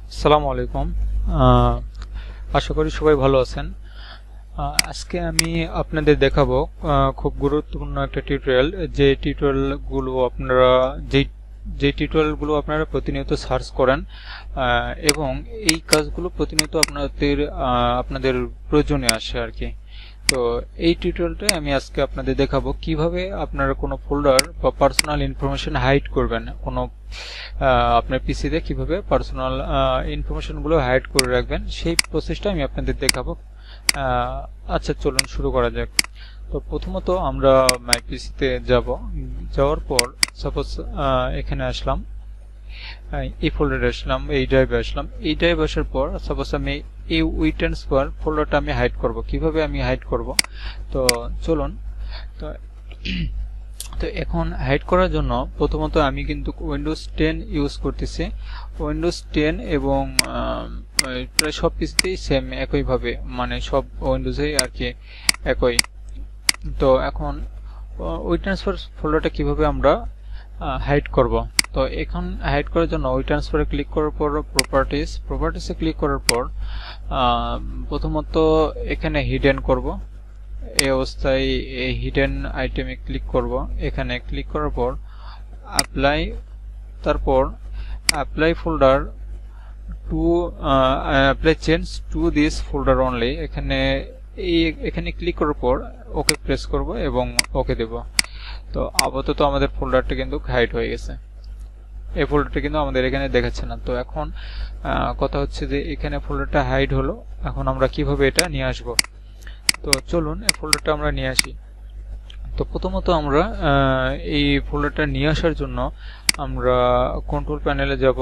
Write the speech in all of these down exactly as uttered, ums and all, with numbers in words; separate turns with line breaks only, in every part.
আসসালামু আলাইকুম। আহ, আশা করি সবাই ভালো আছেন। আহ, আজকে আমি আপনাদের দেখাবো আহ, খুব গুরুত্বপূর্ণ একটা টিউটোরিয়াল। যে টিউটোরিয়ালগুলো আপনারা যে যে টিউটোরিয়ালগুলো আপনারা প্রতিনিয়ত সার্চ করেন আহ, এবং এই কাজগুলো প্রতিনিয়ত আপনাদের আহ, আপনাদের প্রয়োজনে আসে আর কি। তো এই টিউটোরিয়ালটা আমি আজকে আপনাদের দেখাবো কিভাবে আপনারা কোনো ফোল্ডার বা পার্সোনাল ইনফরমেশন হাইড করবেন। কোনো আহ, আপনার পিসিতে কিভাবে পার্সোনাল ইনফরমেশনগুলো হাইড করে রাখবেন সেই প্রসেসটা আমি আপনাদের দেখাবো। আহ, আচ্ছা, চলুন শুরু করা যাক। তো প্রথমত আমরা মাই পিসিতে যাব। যাওয়ার পর সাপোজ এখানে আসলাম, এই ফোল্ডারে আসলাম, এই ড্রাইভে আসলাম। এই ড্রাইভে আসার পর সাপোজ আমি এই উই ট্রান্সফার ফোল্ডারটা আমি হাইড করব। কিভাবে আমি হাইড করব? তো চলুন। তো তো এখন হাইড করার জন্য প্রথমত আমি কিন্তু উইন্ডোজ টেন ইউজ করতেছি। উইন্ডোজ টেন এবং প্রায় সব পিসিতেই সেম একইভাবে, মানে সব উইন্ডোজেই আর কি একই। তো এখন উই ট্রান্সফার ফোল্ডারটা কিভাবে আমরা হাইড করব? তো এখন হাইড করার জন্য উই ট্রান্সফারে ক্লিক করার পর প্রপার্টিস প্রপার্টিসে ক্লিক করার পর প্রথমত এখানে হিডেন করব। এই অবস্থায় এই হিডেন আইটেমে ক্লিক করব। এখানে ক্লিক করার পর অ্যাপ্লাই, তারপর apply folder to apply change to this folder only. এখানে এই এখানে ক্লিক করার পর ওকে প্রেস করব এবং ওকে দেব। তো আপাতত আমাদের ফোল্ডারটা কিন্তু হাইড হয়ে গেছে। এই ফোল্ডারটা কিন্তু আমাদের এখানে দেখাচ্ছে না। তো এখন কথা হচ্ছে যে এখানে ফোল্ডারটা হাইড হলো, এখন আমরা কিভাবে এটা নিয়ে আসব? তো চলুন এই ফোল্ডারটা আমরা নিয়ে আসি। তো প্রথমত আমরা এই ফোল্ডারটা নিয়ে আসার জন্য আমরা কন্ট্রোল প্যানেলে যাব।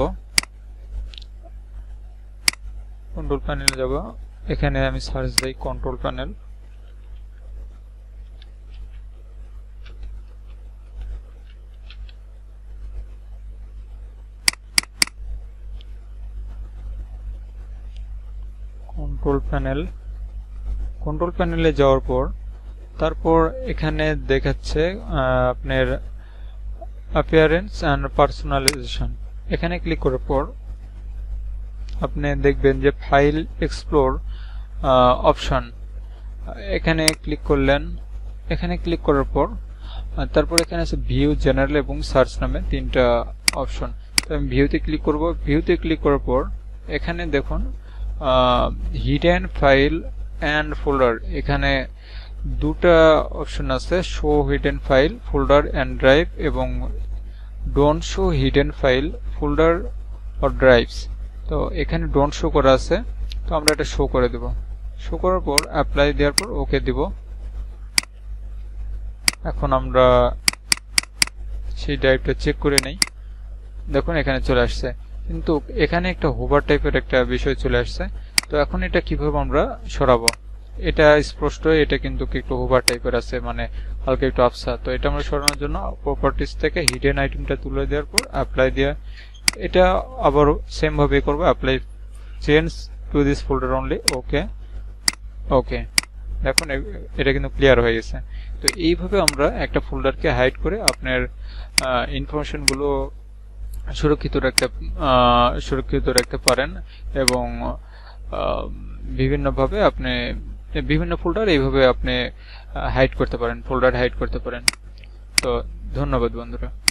কন্ট্রোল প্যানেলে যাব, এখানে আমি সার্চ দিই control panel. Control panel control প্যানেলে যাওয়ার পর তারপর এখানে দেখাচ্ছে আপনার অ্যাপিয়ারেন্স অ্যান্ড পার্সোনালাইজেশন। এখানে ক্লিক করার পর আপনি দেখবেন যে ফাইল এক্সপ্লোর অপশন, এখানে ক্লিক করলেন। এখানে ক্লিক করার পর তারপর এখানে আছে ভিউ, জেনারেল এবং সার্চ নামে তিনটা অপশন। তো আমি ভিউতে ক্লিক করব। ভিউতে ক্লিক করার পর এখানে দেখুন হিডেন ফাইল অ্যান্ড ফোল্ডার, এখানে দুটা অপশন আছে, show hidden file folder and drive এবং don't show hidden file folder or drives. তো এখানে ডোন্ট শো করা আছে, তো আমরা এটা শো করে দেব। শো করার পর অ্যাপ্লাই দেওয়ার পর ওকে দেব। এখন আমরা সেই ড্রাইভটা চেক করে নেই। দেখুন এখানে চলে আসছে, কিন্তু এখানে একটা হোভার টাইপের একটা বিষয় চলে আসছে। তো এখন এটা কিভাবে আমরা সরাবো? এটা স্পষ্ট, এটা কিন্তু একটু হোভার টাইপের আছে, মানে হালকা একটু আফসা। তো এটা আমরা সরানোর জন্য প্রপার্টিস থেকে হিডেন আইটেমটা তুলে দেওয়ার পর অ্যাপ্লাই দেওয়া, এটা আবার সেম ভাবে করবো। Apply change to this folder only, okay okay. দেখুন এটা কিন্তু ক্লিয়ার হয়ে গেছে। তো এইভাবে আমরা একটা ফোল্ডারকে হাইড করে আপনার ইনফরমেশনগুলো সুরক্ষিত রাখতে সুরক্ষিত রাখতে পারেন এবং বিভিন্নভাবে আপনি বিভিন্ন ফোল্ডার এইভাবে আপনি হাইড করতে পারেন, ফোল্ডার হাইড করতে পারেন। তো ধন্যবাদ বন্ধুরা।